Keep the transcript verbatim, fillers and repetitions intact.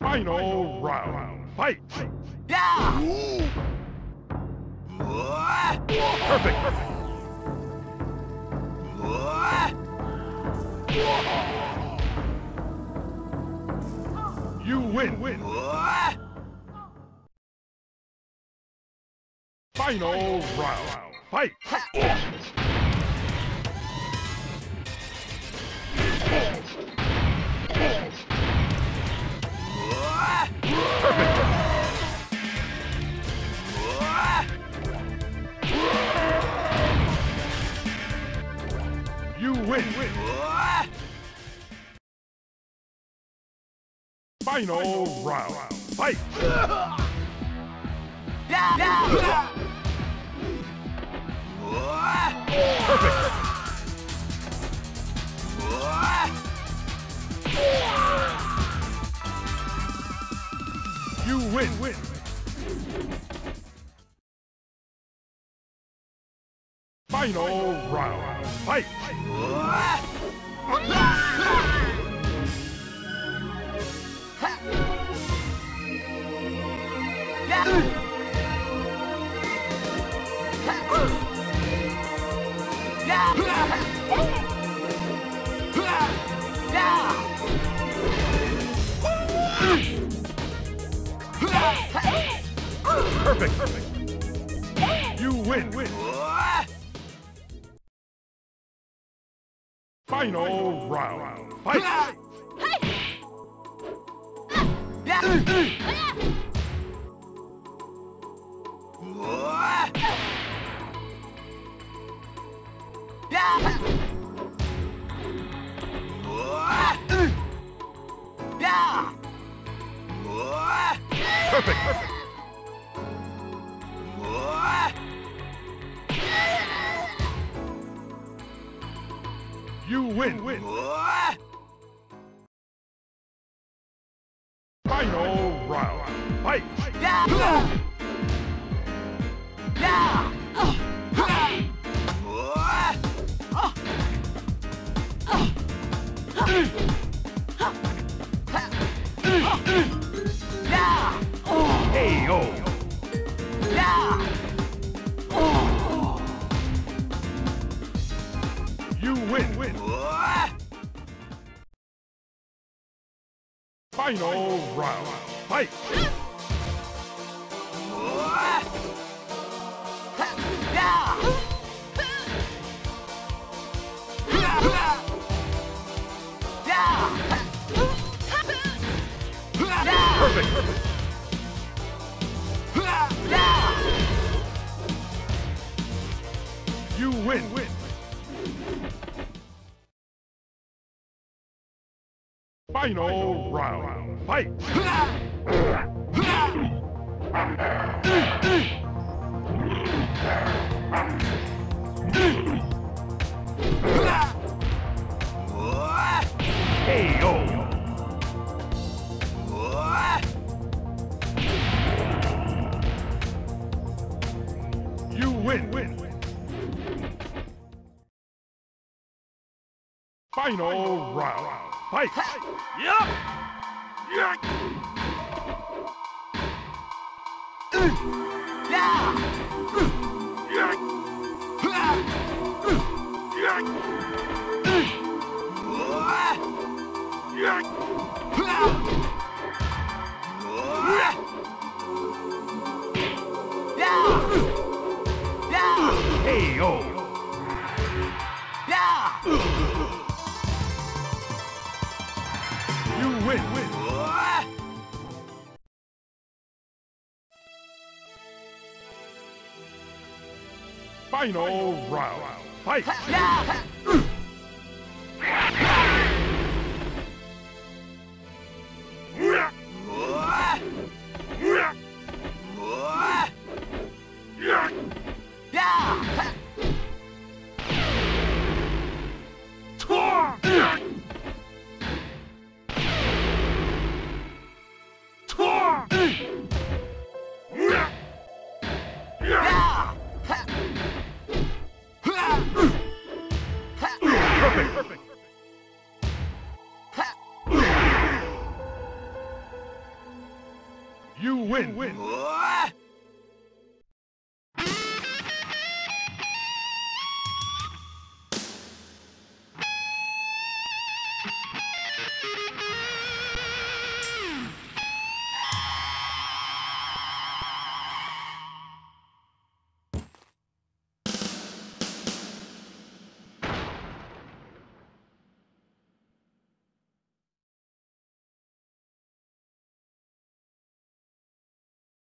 Final round. Fight! Yeah! Perfect! You win! Win! Final round. Fight! You win! Win! Final round. Fight! Perfect! You win! Win! Final round. Fight! Perfect! Perfect! You win! Win! Final round. Fight! Perfect! Perfect! You win! Win! Final round. Fight! Hey yo! You win! Win! Final round. Fight! Perfect! Perfect! You win! Win! Final round. Fight! Hey yo! You win! Win! Final round. Fight! Yeah! Yeah! Yeah! Yeah! Yeah! Hey yo! You win! Win! Final round. Fight! You win. Whoa!